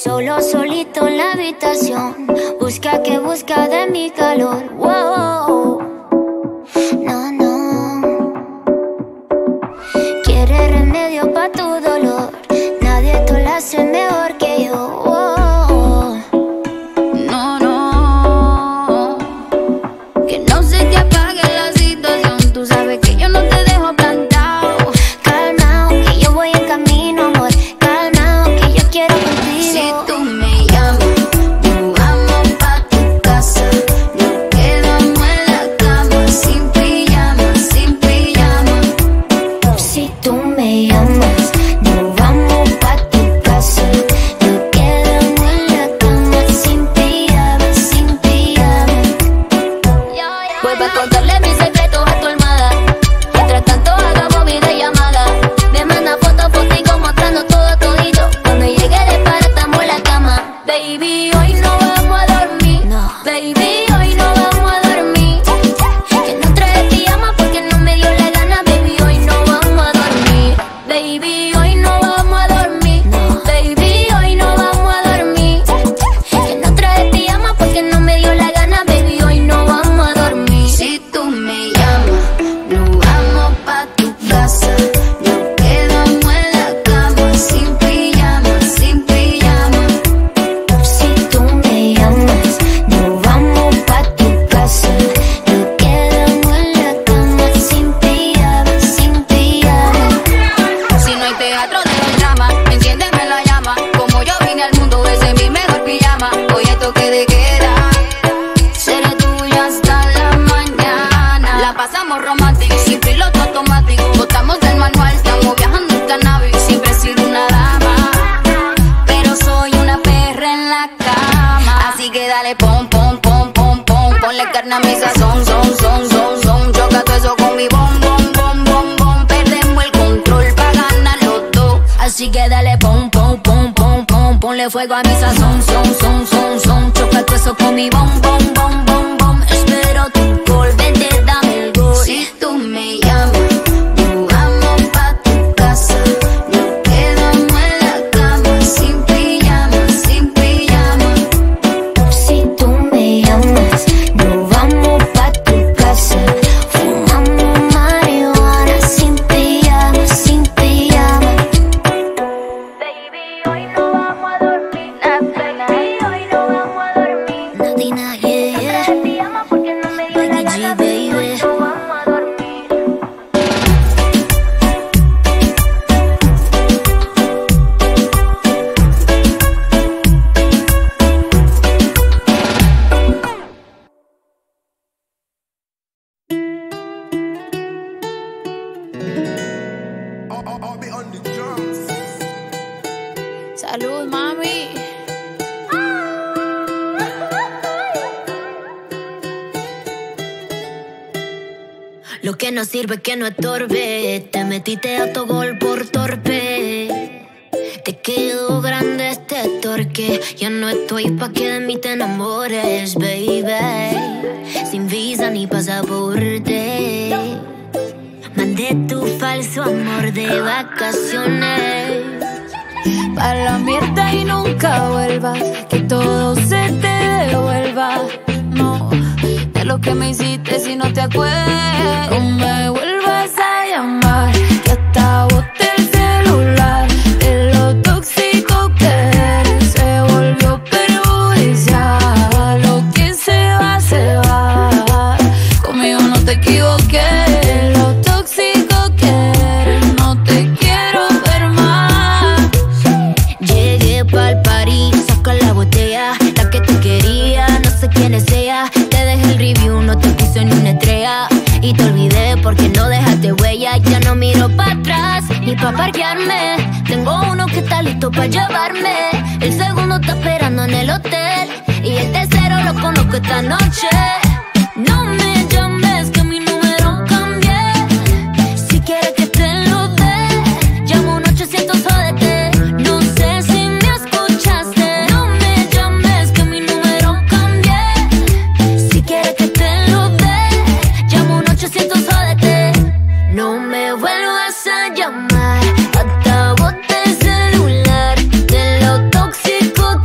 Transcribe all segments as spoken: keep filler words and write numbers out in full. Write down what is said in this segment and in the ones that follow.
Solo, solito en la habitación, busca que busca de mi calor. Wow. No, no. Quiere remedio pa' tu dolor, nadie te lo hace mejor que yo. Wow. No, no. Que no se te apague la situación, tú sabes que yo no te dejo plantado. Calmao, que yo voy en camino, amor. Calmao, que yo quiero contigo. Si tú me llamas, nos vamos pa' tu casa. Nos quedamos en la cama, sin pijama, sin pijama. Si tú me llamas, nos vamos pa' tu casa. Nos quedamos en la cama, sin pijama, sin pijama. Vuelve a contarle mis secretos a tu almohada. Mientras tanto hagamos videollamada. Me manda fotos, fotico mostrando todo todito. Cuando llegue de para estamos en la cama. Baby, hoy no vamos a dormir. No. Baby, hoy no vamos a dormir. Que no trae pijama porque no me dio la gana. Baby, hoy no vamos a dormir. Baby, hoy no vamos a dormir. No. Baby, hoy no vamos a dormir. Que no trae pijama porque no me dio la gana. Baby, hoy no vamos a dormir. Si tú me llamas, nos vamos pa' tu casa. Nos quedamos en la cama, sin pijama, sin pijama. Si tú me llamas, nos vamos pa' tu casa. Nos quedamos en la cama, sin pijama, sin pijama. Si no hay teatro de los dramas, enciéndeme la llama. Como yo vine al mundo, ese es mi mejor pijama. Hoy es toque de queda, seré tuya hasta la mañana. La pasamos romántico, sin piloto automático. Botamos del manual, estamos viajando en cannabis. Siempre he sido una dama, pero soy una perra en la cama. Así que dale pom, pom, pom, pom, pom. Ponle carne a mi sazón, son, son, son, son. Choca todo eso con mi bom, bom, bom, bom, bom. Perdemos el control pa' ganar los dos. Así que dale pom, pom, pom, pom, pom. Ponle fuego a mi sazón, son, son, son, son. Choca todo eso con mi bom, bom, bom, bom, bom. Espero tu call, vente, dame el gol. Si tú me llamas, nos vamos pa' tu casa. Nos quedamos en la cama, sin pijama, sin pijama. Si tú me llamas, nos vamos pa' tu casa. Fumamos marihuana, sin pijama, sin pijama. Baby, hoy no vamos a dormir. Baby, hoy no vamos a dormir. Nadina, yeah, yeah. Pijama porque no me dio la Becky G, gana. baby. No vamos a dormir. Salud, mami. Lo que no sirve que no estorbe. Te metiste a tu gol por torpe. Te quedó grande este torque. Ya no estoy pa' que de mí te enamores, baby. Sin visa ni pasaporte. Mandé tu falso amor de vacaciones. Pa' la mierda y nunca vuelvas. Que todo se te devuelva. No, de lo que me hiciste si no te acuerdas. No me vuelvas a llamar, que hasta boté el celular. De lo tóxico que eres, se volvió perjudicial. Lo que se va, se va. Conmigo no te equivoqué. Lo tóxico que eres, no te quiero ver más. Llegué pa'l party, saca la botella. La que te quería, no sé quién es ella. Te dejé el review, no te puse ni una estrella. Y te olvidé porque no dejaste huella. Ya no miro para atrás, ni pa' parquearme. Tengo uno que está listo pa' llevarme. El segundo está esperando en el hotel. Y el tercero lo conozco esta noche. No me llames que mi número cambié. Si quieres que te lo dé, llamo un ochocientos, jódete. No sé si me escuchaste. No me llames que mi número cambié. Si quieres que te lo dé, llamo un ochocientos, jódete. No me vuelvas a llamar, hasta boté el celular. De lo tóxico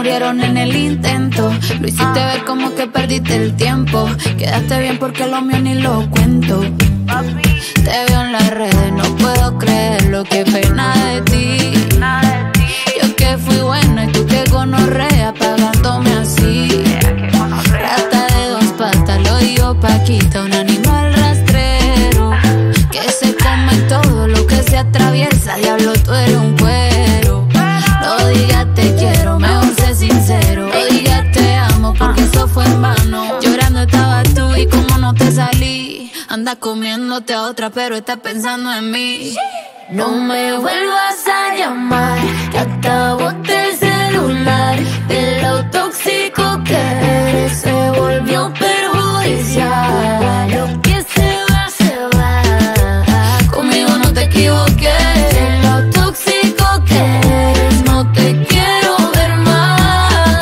murieron en el intento. Lo hiciste ver como que perdiste el tiempo. Quedaste bien porque lo mío ni lo cuento. Te veo en las redes, no puedo creer lo que pena de ti. Yo que fui buena y tú que gonorrea pagándome así. Rata de dos patas, lo digo Paquita, un animal rastrero que se come todo lo que se atraviesa. Diablo, tú eres un cuero. No digas te quiero, mejor sé sincero. No digas te amo porque eso fue en vano. Llorando estabas tú y como no te salí. Andas comiéndote a otra pero estás pensando en mí. No me vuelvas a llamar, que acabote el celular. De lo tóxico que eres se volvió perjudicial. Lo que se va, se va. Conmigo no te equivoques. De lo tóxico que eres no te quiero ver más.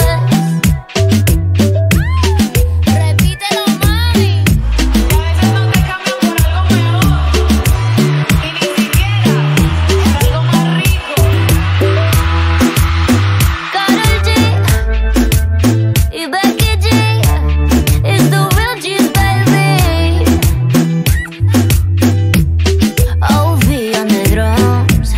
Repítelo, mami. Y a veces no te cambian por algo mejor. Y ni siquiera por algo más rico. Karol G y Becky G, it's the real G's, baby. O V on the drums.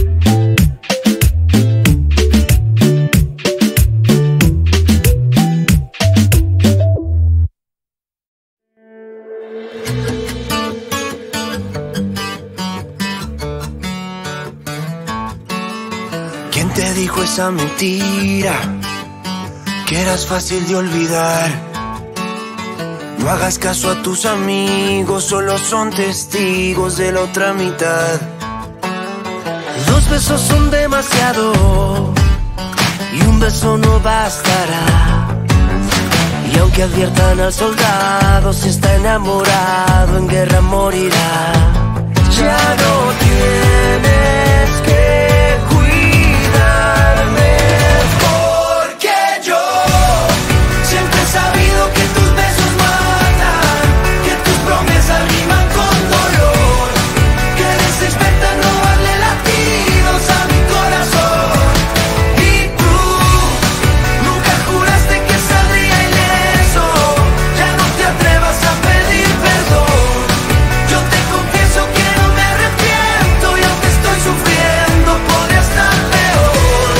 ¿Quién te dijo esa mentira? Que eras fácil de olvidar. No hagas caso a tus amigos, solo son testigos de la otra mitad. Dos besos son demasiado y un beso no bastará. Y aunque adviertan al soldado, si está enamorado en guerra morirá. Ya no tienes que cuidarme, porque yo siempre he sabido que tus besos matan, que tus promesas riman con dolor, que eres experta en robarle latidos a mi corazón. Y tú nunca juraste que saldría ileso. Ya no te atrevas a pedir perdón. Yo te confieso que no me arrepiento, y aunque estoy sufriendo podría estar peor.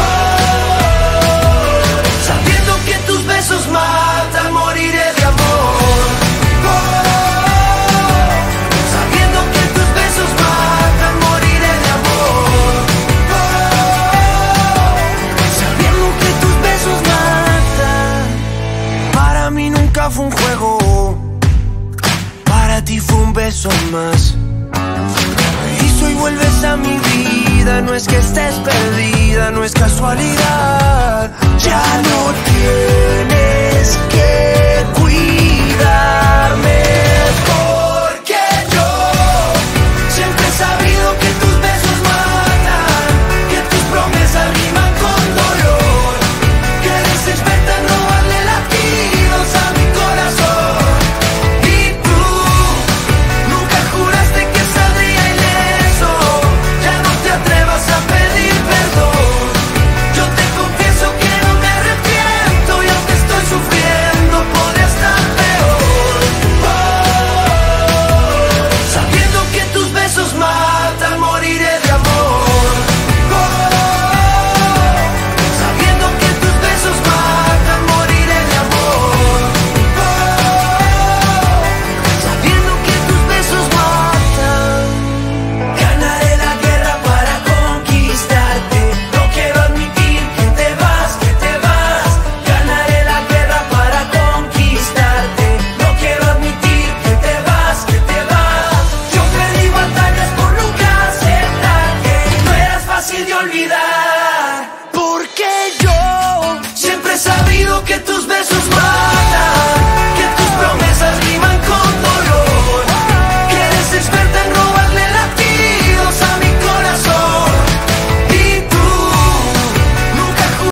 Oh, sabiendo que tus besos matan, moriré de amor. Oh, sabiendo que tus besos matan, moriré de amor. Oh, sabiendo que tus besos matan. Para mí nunca fue un juego, para ti fue un beso más. Y hoy vuelves a mi vida, no es que estés perdida, no es casualidad. Ya no tienes que cuidar.